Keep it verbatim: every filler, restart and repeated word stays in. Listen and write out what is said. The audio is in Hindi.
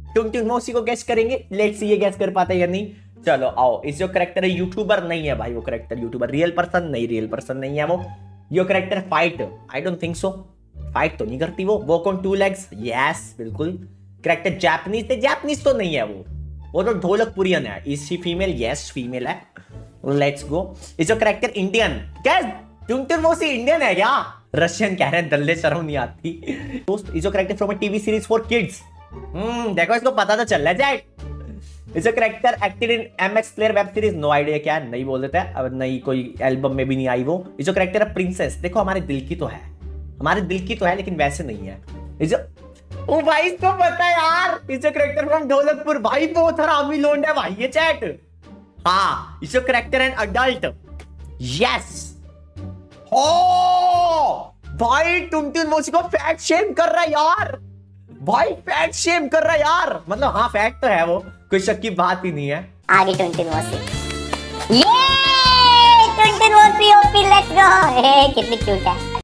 टुनटुन मौसी को गैस करेंगे, लेट्स सी ये गैस कर पाता है या नहीं। चलो आओ, इस जो करेक्टर है यूट्यूबर नहीं है भाई, वो करेक्टर यूट्यूबर रियल पर्सन नहीं, रियल पर्सन नहीं है वो। Yo character fight, I don't think so, fight तो नहीं करती वो। Walk on two legs, yes बिल्कुल। करेक्टर जापानीज थे, जापानीज तो नहीं है वो, वो तो ढोलकपुरियन है। Is she female? Yes female है। Let's go. Is your character Indian? क्या टुनटुन मौसी इंडियन है क्या? रशियन कह रहे हैं, दल्ले शर्म नहीं आती दोस्त। Is your character from a TV series for kids. Hmm देखो इसको पता तो चल रहा है Jack. Is a character acted in MX player web series? No idea, क्या नहीं बोल देता है, अब नहीं कोई एल्बम में भी नहीं आई वो। Is a character a princess? देखो हमारे दिल की तो है, हमारे दिल की तो है, लेकिन वैसे नहीं है। इज ओ भाई इसको पता है यार, is a character from Dholakpur. भाई बहुत हरामी लोंड है भाई ये चैट। हाँ, is a character an adult? Yes. Oh भाई टुनटुन मौसी को फैट शेम कर रहा है यार, भाई फैट शेम कर रहा है यार, मतलब हाँ फैट तो है वो, कोई शक की बात ही नहीं है। आगे टुनटुन मौसी, ये टुनटुन मौसी ओपी, लेट्स गो। कितनी क्यूट है।